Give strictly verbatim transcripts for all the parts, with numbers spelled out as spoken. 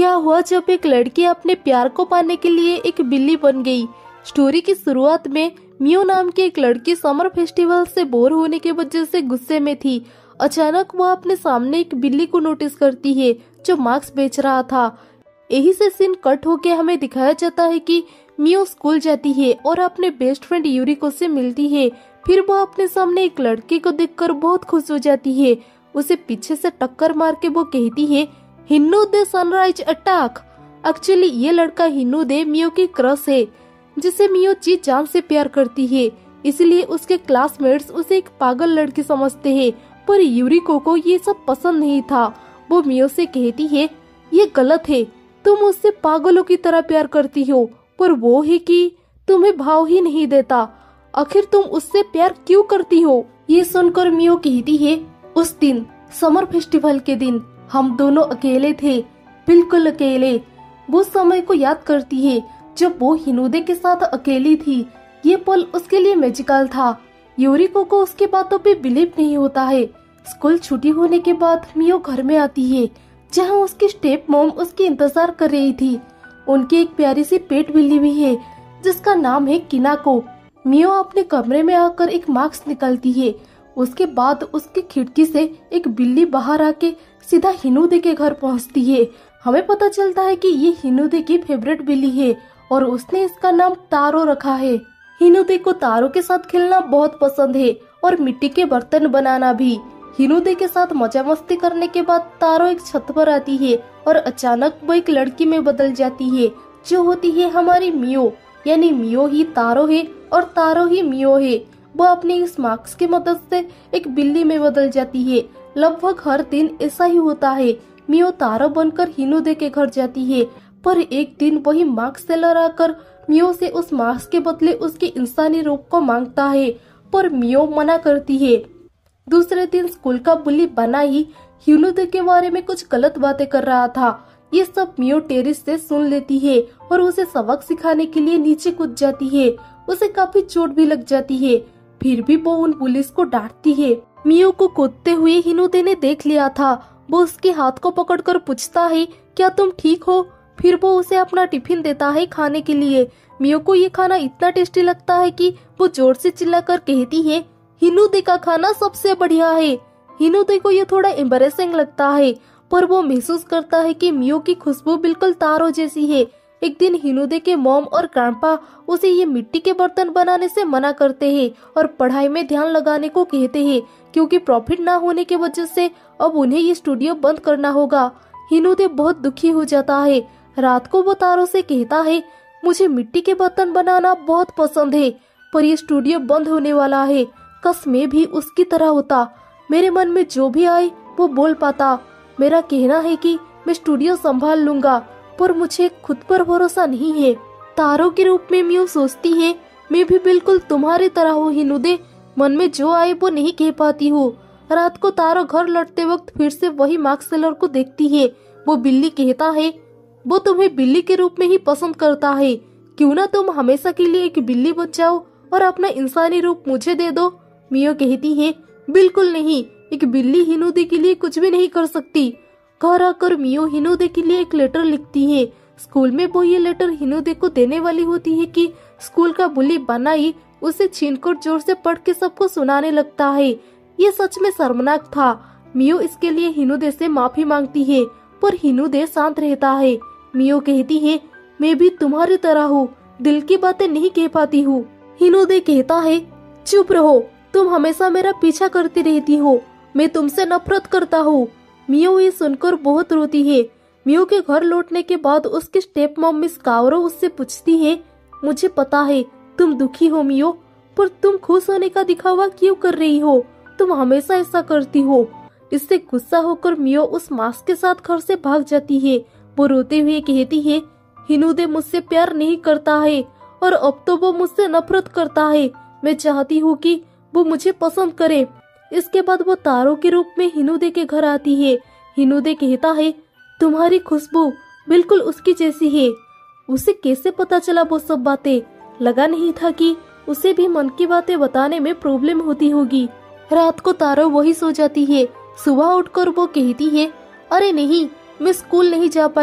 क्या हुआ जब एक लड़की अपने प्यार को पाने के लिए एक बिल्ली बन गई। स्टोरी की शुरुआत में मियो नाम की एक लड़की समर फेस्टिवल से बोर होने की वजह से गुस्से में थी। अचानक वह अपने सामने एक बिल्ली को नोटिस करती है जो मास्क बेच रहा था। यही से सीन कट होके हमें दिखाया जाता है कि मियो स्कूल जाती है और अपने बेस्ट फ्रेंड यूरिको से मिलती है। फिर वह अपने सामने एक लड़की को देखकर बहुत खुश हो जाती है। उसे पीछे से टक्कर मार के वो कहती है, हिन्नूदे सनराइज अटैक। एक्चुअली ये लड़का हिन्नूदे मियो की क्रश है जिसे मियो जी जान से प्यार करती है, इसलिए उसके क्लासमेट्स उसे एक पागल लड़की समझते हैं। पर यूरिको को ये सब पसंद नहीं था। वो मियो से कहती है, ये गलत है, तुम उससे पागलों की तरह प्यार करती हो, पर वो है कि तुम्हें भाव ही नहीं देता। आखिर तुम उससे प्यार क्यों करती हो? ये सुनकर मियो कहती है, उस दिन समर फेस्टिवल के दिन हम दोनों अकेले थे, बिल्कुल अकेले। वो समय को याद करती है जब वो हिन्नूदे के साथ अकेली थी। ये पल उसके लिए मैजिकल था। यूरिको को उसकी बातों पे बिलीव नहीं होता है। स्कूल छुट्टी होने के बाद मियो घर में आती है जहाँ उसकी स्टेप मॉम उसकी इंतजार कर रही थी। उनकी एक प्यारी सी पेट बिल्ली भी है जिसका नाम है किनाको। मियो अपने कमरे में आकर एक मास्क निकालती है। उसके बाद उसकी खिड़की से एक बिल्ली बाहर आके सीधा हिन्नूदे के घर पहुंचती है। हमें पता चलता है कि ये हिन्नूदे की फेवरेट बिल्ली है और उसने इसका नाम तारो रखा है। हिन्नूदे को तारो के साथ खेलना बहुत पसंद है और मिट्टी के बर्तन बनाना भी। हिन्नूदे के साथ मजा मस्ती करने के बाद तारो एक छत पर आती है और अचानक वो एक लड़की में बदल जाती है जो होती है हमारी मियो। यानी मियो ही तारो है और तारो ही मियो है। वो अपने इस मास्क की मदद से एक बिल्ली में बदल जाती है। लगभग हर दिन ऐसा ही होता है। मियो तारो बनकर हिन्नूदे के घर जाती है, पर एक दिन वही मास्क सेलर आकर मियो से उस मास्क के बदले उसके इंसानी रूप को मांगता है, पर मियो मना करती है। दूसरे दिन स्कूल का बुली बना ही हिन्नूदे के बारे में कुछ गलत बातें कर रहा था। ये सब मियो टेरिस से सुन लेती है और उसे सबक सिखाने के लिए नीचे कूद जाती है। उसे काफी चोट भी लग जाती है, फिर भी वो उन पुलिस को डांटती है। मियो को कूदते हुए हिन्नूदे ने देख लिया था। वो उसके हाथ को पकड़कर पूछता है, क्या तुम ठीक हो? फिर वो उसे अपना टिफिन देता है खाने के लिए। मियो को ये खाना इतना टेस्टी लगता है कि वो जोर से चिल्लाकर कहती है, हिन्नूदे का खाना सबसे बढ़िया है। हिन्नूदे को ये थोड़ा एम्बैरेसिंग लगता है, पर वो महसूस करता है कि मियो की खुशबू बिल्कुल तारो जैसी है। एक दिन हिन्नूदे के मॉम और ग्रैंडपा उसे ये मिट्टी के बर्तन बनाने से मना करते हैं और पढ़ाई में ध्यान लगाने को कहते हैं, क्योंकि प्रॉफिट ना होने की वजह से अब उन्हें ये स्टूडियो बंद करना होगा। हिन्नूदे बहुत दुखी हो जाता है। रात को वो तारो से कहता है, मुझे मिट्टी के बर्तन बनाना बहुत पसंद है, पर ये स्टूडियो बंद होने वाला है। कश मैं भी उसकी तरह होता, मेरे मन में जो भी आए वो बोल पाता। मेरा कहना है कि मैं स्टूडियो संभाल लूंगा, पर मुझे खुद पर भरोसा नहीं है। तारो के रूप में मियो सोचती है, मैं भी बिल्कुल तुम्हारी तरह हूँ हिन्नूदे, मन में जो आए वो नहीं कह पाती हूँ। रात को तारो घर लौटते वक्त फिर से वही मास्क सेलर को देखती है। वो बिल्ली कहता है, वो तुम्हें बिल्ली के रूप में ही पसंद करता है, क्यों ना तुम हमेशा के लिए एक बिल्ली बन जाओ और अपना इंसानी रूप मुझे दे दो। मियो कहती है, बिल्कुल नहीं, एक बिल्ली हिन्नूदे के लिए कुछ भी नहीं कर सकती। घर आकर मियो हिन्नूदे के लिए एक लेटर लिखती है। स्कूल में वो ये लेटर हिन्नूदे को देने वाली होती है कि स्कूल का बुली बनाई उसे छीनकर जोर से पढ़ के सबको सुनाने लगता है। ये सच में शर्मनाक था। मियो इसके लिए हिन्नूदे से माफी मांगती है, पर हिन्नूदे शांत रहता है। मियो कहती है, मैं भी तुम्हारी तरह हूँ, दिल की बातें नहीं कह पाती हूँ। हिन्नूदे कहता है, चुप रहो, तुम हमेशा मेरा पीछा करती रहती हो, मैं तुमसे नफरत करता हूँ। मियो ये सुनकर बहुत रोती है। मियो के घर लौटने के बाद उसकी स्टेप मॉम मिस कावरो उससे पूछती है, मुझे पता है तुम दुखी हो मियो, पर तुम खुश होने का दिखावा क्यों कर रही हो? तुम हमेशा ऐसा करती हो। इससे गुस्सा होकर मियो उस मास्क के साथ घर से भाग जाती है। वो रोते हुए कहती है, हिन्नूदे मुझसे प्यार नहीं करता है और अब तो वो मुझसे नफरत करता है। मैं चाहती हूँ कि वो मुझे पसंद करे। इसके बाद वो तारो के रूप में हिन्नूदे के घर आती है। हिन्नूदे कहता है, तुम्हारी खुशबू बिल्कुल उसकी जैसी है। उसे कैसे पता चला वो सब बातें? लगा नहीं था कि उसे भी मन की बातें बताने में प्रॉब्लम होती होगी। रात को तारो वही सो जाती है। सुबह उठकर वो कहती है, अरे नहीं, मैं स्कूल नहीं जा पाई,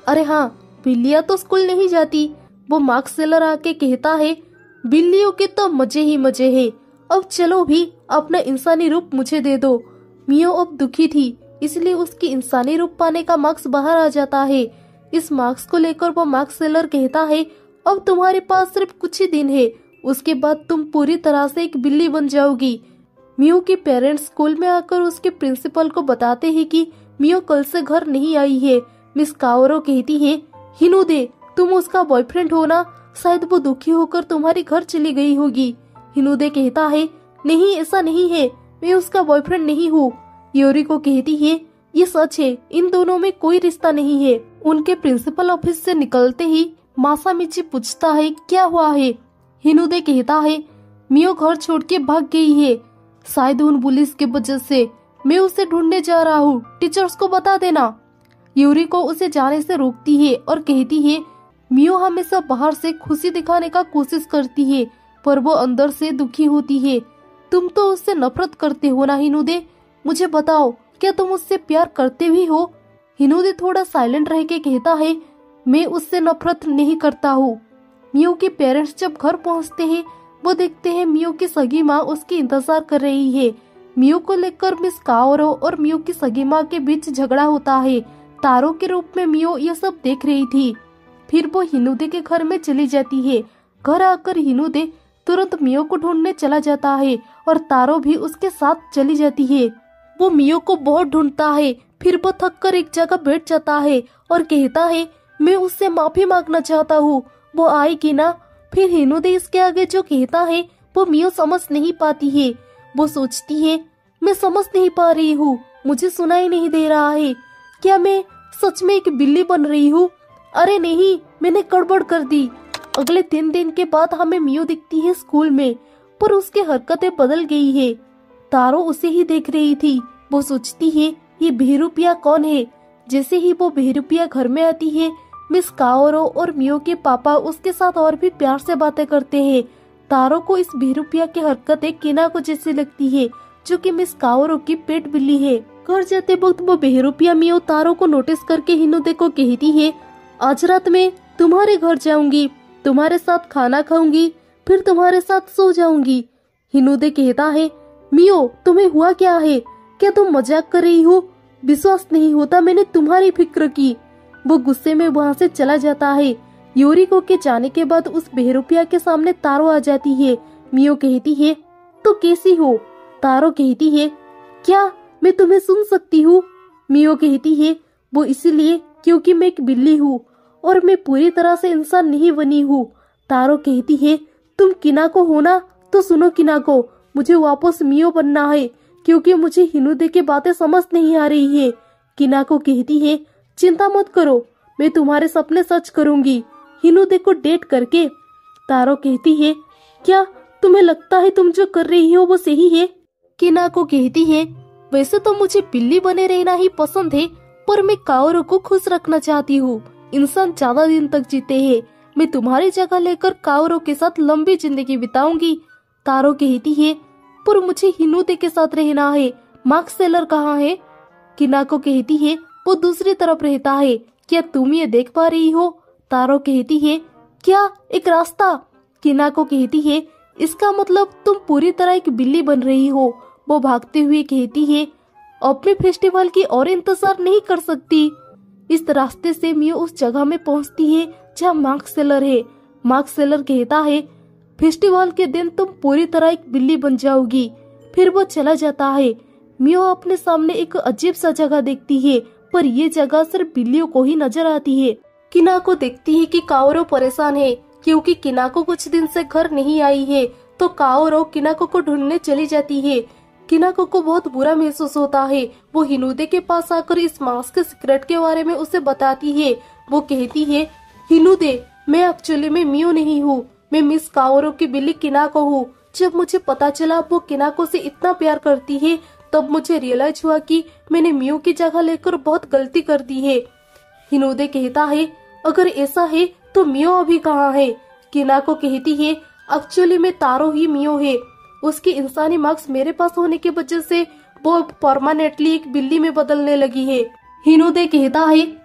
अरे हाँ, बिल्लियाँ तो स्कूल नहीं जाती। वो मार्क्स सेलर आके कहता है, बिल्लियों के तो मजे ही मजे है। अब चलो भी अपना इंसानी रूप मुझे दे दो। मियो अब दुखी थी, इसलिए उसकी इंसानी रूप पाने का मार्क्स बाहर आ जाता है। इस मार्क्स को लेकर वो मार्क्स सेलर कहता है, अब तुम्हारे पास सिर्फ कुछ ही दिन है, उसके बाद तुम पूरी तरह से एक बिल्ली बन जाओगी। मियो के पेरेंट्स स्कूल में आकर उसके प्रिंसिपल को बताते हैं कि मियो कल से घर नहीं आई है। मिस काओरो कहती है, हिनुदे तुम उसका बॉयफ्रेंड हो ना, शायद वो दुखी होकर तुम्हारे घर चली गई होगी। हिनुदे कहता है, नहीं ऐसा नहीं है, मैं उसका बॉयफ्रेंड नहीं हूँ। योरिको कहती है, ये सच है, इन दोनों में कोई रिश्ता नहीं है। उनके प्रिंसिपल ऑफिस से निकलते ही मासामिची पूछता है, क्या हुआ है? हिनुदे कहता है, मियो घर छोड़ के भाग गई है, शायद उन पुलिस के वजह से। मैं उसे ढूंढने जा रहा हूँ, टीचर्स को बता देना। यूरिको उसे जाने से रोकती है और कहती है, मियो हमेशा बाहर से खुशी दिखाने का कोशिश करती है, पर वो अंदर से दुखी होती है। तुम तो उससे नफरत करते हो ना हिनुदे? मुझे बताओ, क्या तुम उससे प्यार करते भी हो? हिनुदे थोड़ा साइलेंट रह के कहता है, मैं उससे नफरत नहीं करता हूँ। मियो के पेरेंट्स जब घर पहुँचते हैं, वो देखते हैं मियो की सगी माँ उसकी इंतजार कर रही है। मियो को लेकर मिस काओरो और मियो की सगी माँ के बीच झगड़ा होता है। तारो के रूप में मियो यह सब देख रही थी। फिर वो हिनुदे के घर में चली जाती है। घर आकर हिनुदे तुरंत मियो को ढूंढने चला जाता है और तारो भी उसके साथ चली जाती है। वो मियो को बहुत ढूंढता है, फिर वो थक कर एक जगह बैठ जाता है और कहता है, मैं उससे माफी मांगना चाहता हूँ, वो आएगी ना? फिर हिनुदे इसके आगे जो कहता है वो मियो समझ नहीं पाती है। वो सोचती है, मैं समझ नहीं पा रही हूँ, मुझे सुनाई नहीं दे रहा है, क्या मैं सच में एक बिल्ली बन रही हूँ? अरे नहीं, मैंने गड़बड़ कर दी। अगले तीन दिन के बाद हमें मियो दिखती है स्कूल में, पर उसकी हरकतें बदल गई है। तारो उसे ही देख रही थी। वो सोचती है, ये बेहरूपिया कौन है? जैसे ही वो बेहरूपिया घर में आती है, मिस काओरो और मियो के पापा उसके साथ और भी प्यार से बातें करते हैं। तारो को इस बेहरूपिया की हरकतें किनाको जैसी लगती है, जो कि मिस काओरो की पेट बिल्ली है। घर जाते वक्त वो बेहरूपिया मियो तारो को नोटिस करके हिनुदे को कहती है, आज रात में तुम्हारे घर जाऊंगी, तुम्हारे साथ खाना खाऊंगी, फिर तुम्हारे साथ सो जाऊंगी। हिनुदे कहता है, मियो तुम्हें हुआ क्या है? क्या तुम मजाक कर रही हो? विश्वास नहीं होता मैंने तुम्हारी फिक्र की। वो गुस्से में वहाँ से चला जाता है। योरिको के जाने के बाद उस बेहरूपिया के सामने तारो आ जाती है। मियो कहती है, तो कैसी हो? तारो कहती है, क्या मैं तुम्हें सुन सकती हूँ? मियो कहती है, वो इसीलिए क्योंकि मैं एक बिल्ली हूँ और मैं पूरी तरह से इंसान नहीं बनी हूँ। तारो कहती है, तुम किनाको हो ना? तो सुनो किनाको, मुझे वापस मियो बनना है, क्योंकि मुझे हिनुदे की बातें समझ नहीं आ रही है। किनाको कहती है, चिंता मत करो, मैं तुम्हारे सपने सच करूंगी, हिनुदे को डेट करके। तारो कहती है, क्या तुम्हें लगता है तुम जो कर रही हो वो सही है? किनाको कहती है, वैसे तो मुझे बिल्ली बने रहना ही पसंद है, पर मैं काओरो को खुश रखना चाहती हूँ। इंसान ज्यादा दिन तक जीते हैं, मैं तुम्हारी जगह लेकर काओरो के साथ लंबी जिंदगी बिताऊंगी। तारो कहती है, पर मुझे हिनुदे के साथ रहना है, मार्क्स सेलर कहाँ है? किनाको कहती है, वो दूसरी तरफ रहता है, क्या तुम ये देख पा रही हो? तारो कहती है, क्या एक रास्ता? किनाको कहती है, इसका मतलब तुम पूरी तरह एक बिल्ली बन रही हो। वो भागते हुए कहती है, अपने फेस्टिवल की और इंतजार नहीं कर सकती। इस रास्ते से मियो उस जगह में पहुंचती है जहाँ मार्क्स सेलर है। मार्क्स सेलर कहता है, फेस्टिवल के दिन तुम पूरी तरह एक बिल्ली बन जाओगी। फिर वो चला जाता है। मियो अपने सामने एक अजीब सा जगह देखती है, पर ये जगह सिर्फ बिल्लियों को ही नजर आती है। किनाको देखती है कि काओरो परेशान है, क्योंकि किनाको कुछ दिन से घर नहीं आई है, तो काओरो किनाको को ढूंढने चली जाती है। किनाको को बहुत बुरा महसूस होता है। वो हिनुदे के पास आकर इस मास्क के सीक्रेट के बारे में उसे बताती है। वो कहती है, हिनुदे, मैं एक्चुअली में मियो नहीं हूँ, मैं मिस काओरो की बिल्ली किनाको हूँ। जब मुझे पता चला वो किनाको से इतना प्यार करती है, तब मुझे रियलाइज हुआ कि मैंने मियो की जगह लेकर बहुत गलती कर दी है। हिनुदे कहता है, अगर ऐसा है तो मियो अभी कहाँ है? किनाको कहती है, एक्चुअली में तारो ही मियो है, उसकी इंसानी मार्क्स मेरे पास होने की वजह से वो परमानेंटली एक बिल्ली में बदलने लगी है। हिनुदे कहता है,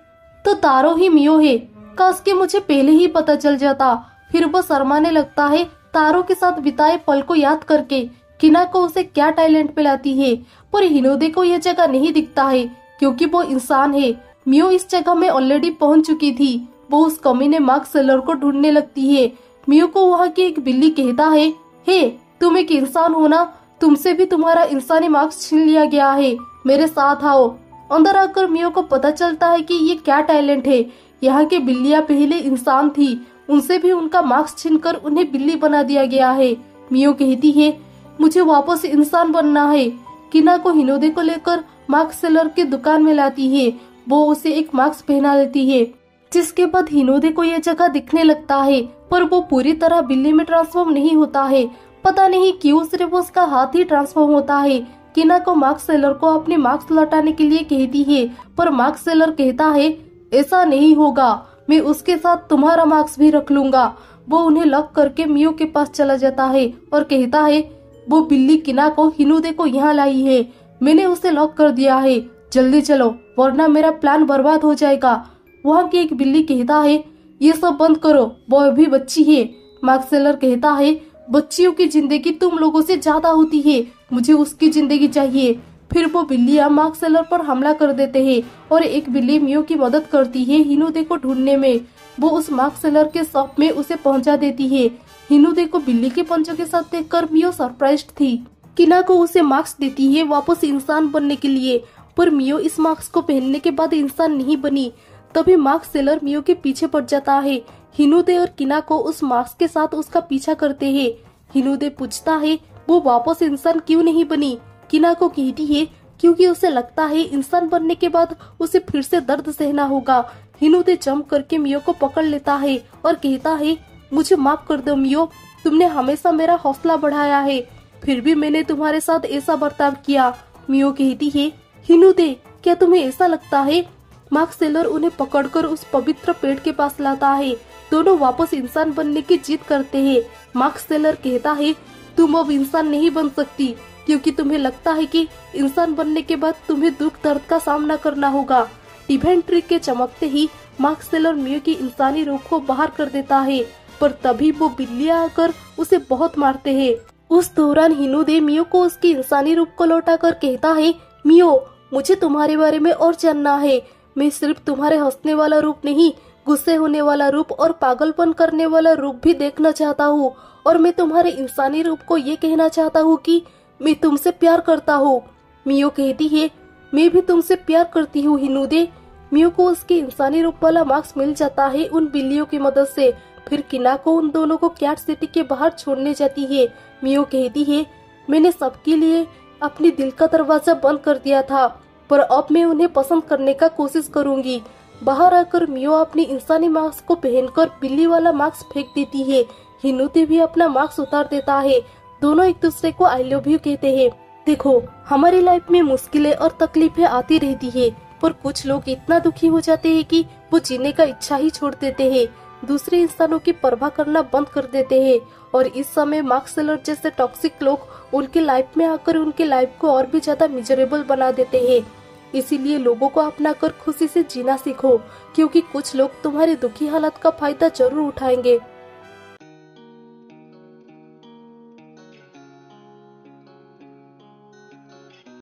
तो तारो ही मियो है। काश के मुझे पहले ही पता चल जाता। फिर वो शर्माने लगता है तारो के साथ बिताए पल को याद करके। किनाको उसे क्या टैलेंट पिलाती है, पर हिनोदे को यह जगह नहीं दिखता है क्योंकि वो इंसान है। मियो इस जगह में ऑलरेडी पहुंच चुकी थी। वो उस कमीने मार्क सेलर को ढूंढने लगती है। मियो को वहाँ की एक बिल्ली कहता है, हे तुम एक इंसान हो ना, तुमसे भी तुम्हारा इंसानी मार्क्स छीन लिया गया है, मेरे साथ आओ। अंदर आकर मियो को पता चलता है कि ये क्या टैलेंट है। यहाँ की बिल्लियाँ पहले इंसान थी, उनसे भी उनका मार्क्स छीनकर उन्हें बिल्ली बना दिया गया है। मियो कहती है, मुझे वापस इंसान बनना है। किनाको हिनोदे को लेकर मार्क सेलर की दुकान में लाती है। वो उसे एक मास्क पहना देती है, जिसके बाद हिनोदे को यह जगह दिखने लगता है, पर वो पूरी तरह बिल्ली में ट्रांसफॉर्म नहीं होता है। पता नहीं क्यों सिर्फ उसका हाथ ही ट्रांसफॉर्म होता है। किनाको मार्क सेलर को अपने मार्क्स लौटाने के लिए कहती है, पर मार्क सेलर कहता है, ऐसा नहीं होगा, मैं उसके साथ तुम्हारा मार्क्स भी रख लूंगा। वो उन्हें लॉक करके मियो के पास चला जाता है और कहता है, वो बिल्ली किनाको हिनोदे को यहाँ लाई है, मैंने उसे लॉक कर दिया है, जल्दी चलो वरना मेरा प्लान बर्बाद हो जाएगा। वहाँ की एक बिल्ली कहता है, ये सब बंद करो, वो अभी बच्ची है। मार्क सेलर कहता है, बच्चियों की जिंदगी तुम लोगों से ज्यादा होती है, मुझे उसकी जिंदगी चाहिए। फिर वो बिल्लियाँ मार्क सेलर पर हमला कर देते हैं और एक बिल्ली मियो की मदद करती है हिनोदे को ढूंढने में। वो उस मार्क सेलर के शॉप में उसे पहुंचा देती है। हिनोदे को बिल्ली के पंचों के साथ देखकर मियो सरप्राइज्ड थी। किनाको उसे मार्क्स देती है वापस इंसान बनने के लिए, पर मियो इस मार्क्स को पहनने के बाद इंसान नहीं बनी। तभी मार्क सेलर मियो के पीछे पड़ जाता है। हिनोदे और किनाको उस मार्क्स के साथ उसका पीछा करते हैं। हिनोदे पूछता है, वो वापस इंसान क्यों नहीं बनी? किनाको कहती है, क्योंकि उसे लगता है इंसान बनने के बाद उसे फिर से दर्द सहना होगा। हिनोदे जंप करके मियो को पकड़ लेता है और कहता है, मुझे माफ कर दो मियो, तुमने हमेशा मेरा हौसला बढ़ाया है, फिर भी मैंने तुम्हारे साथ ऐसा बर्ताव किया। मियो कहती है, हिनोदे क्या तुम्हें ऐसा लगता है? मार्क सेलर उन्हें पकड़कर उस पवित्र पेड़ के पास लाता है। दोनों वापस इंसान बनने की जिद करते हैं। मार्क सेलर कहता है, तुम अब इंसान नहीं बन सकती क्योंकि तुम्हें लगता है कि इंसान बनने के बाद तुम्हें दुख दर्द का सामना करना होगा। डिवाइन ट्री के चमकते ही मार्क सेलर मियो की इंसानी रूप को बाहर कर देता है, पर तभी वो बिल्लियाँ आकर उसे बहुत मारते हैं। उस दौरान हिनोदे मियो को उसकी इंसानी रूप को लौटाकर कहता है, मियो मुझे तुम्हारे बारे में और जानना है। मैं सिर्फ तुम्हारे हंसने वाला रूप नहीं, गुस्से होने वाला रूप और पागलपन करने वाला रूप भी देखना चाहता हूँ, और मैं तुम्हारे इंसानी रूप को ये कहना चाहता हूँ कि मैं तुमसे प्यार करता हूँ। मियो कहती है, मैं भी तुमसे प्यार करती हूँ हिनोदे। मियो को उसके इंसानी रूप वाला मार्क्स मिल जाता है उन बिल्लियों की मदद से। फिर किनाको उन दोनों को कैट सिटी के बाहर छोड़ने जाती है। मियो कहती है, मैंने सबके लिए अपने दिल का दरवाजा बंद कर दिया था, पर अब मैं उन्हें पसंद करने का कोशिश करूंगी। बाहर आकर मियो अपनी इंसानी मास्क को पहनकर बिल्ली वाला मास्क फेंक देती है। हिनोदे भी अपना मास्क उतार देता है। दोनों एक दूसरे को आई लव यू कहते हैं। देखो, हमारी लाइफ में मुश्किलें और तकलीफें आती रहती है, पर कुछ लोग इतना दुखी हो जाते हैं कि वो जीने का इच्छा ही छोड़ देते हैं, दूसरे इंसानों की परवाह करना बंद कर देते हैं। और इस समय मार्क सेलर जैसे टॉक्सिक लोग उनके लाइफ में आकर उनके लाइफ को और भी ज्यादा मिजरेबल बना देते हैं। इसीलिए लोगों को अपना कर खुशी से जीना सीखो, क्योंकि कुछ लोग तुम्हारी दुखी हालत का फायदा जरूर उठाएंगे।